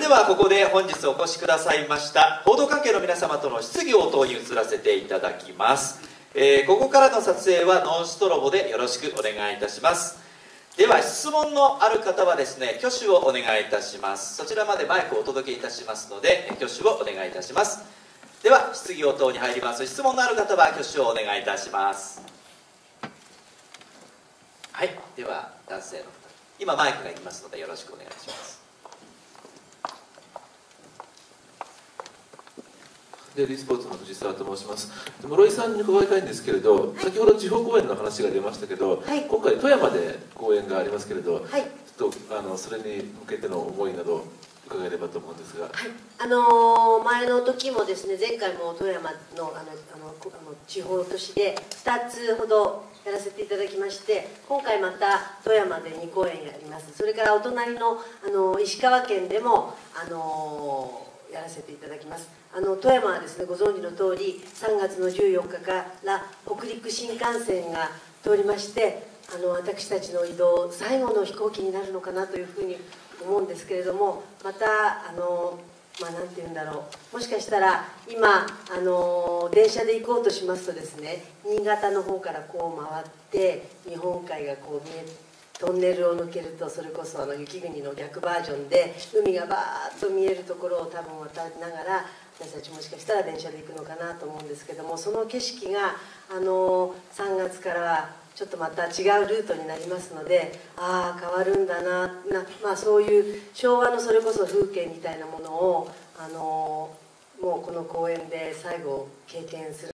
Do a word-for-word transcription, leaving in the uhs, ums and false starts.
ではここで本日お越しくださいました報道関係の皆様との質疑応答に移らせていただきます。えー、ここからの撮影はノンストロボでよろしくお願いいたします。では質問のある方はですね、挙手をお願いいたします。そちらまでマイクをお届けいたしますので挙手をお願いいたします。では質疑応答に入ります。質問のある方は挙手をお願いいたします。はい、では男性の方、今マイクがいきますのでよろしくお願いします。 デイリースポーツの藤沢と申します。室井さんに伺いたいんですけれど、はい、先ほど地方公演の話が出ましたけど、はい、今回富山で公演がありますけれど、はい、ちょっとあのそれに向けての思いなど伺えればと思うんですが、はい、 あのー、前の時もですね、前回も富山のあのあのあの地方都市でふたつほどやらせていただきまして、今回また富山でに公演やります。それからお隣のあの石川県でもあのーやらせていただきます。あの富山はですね、ご存知の通りさんがつのじゅうよっかから北陸新幹線が通りまして、あの私たちの移動最後の飛行機になるのかなというふうに思うんですけれども、またあのまあ何て言うんだろう、もしかしたら今あの電車で行こうとしますとですね、新潟の方からこう回って日本海がこう見えて、トンネルを抜けるとそれこそあの雪国の逆バージョンで海がバーッと見えるところを多分渡りながら私たちもしかしたら電車で行くのかなと思うんですけども、その景色があのさんがつからはちょっとまた違うルートになりますので、ああ変わるんだな、な、まあ、そういう昭和のそれこそ風景みたいなものをあのもうこの公園で最後経験する。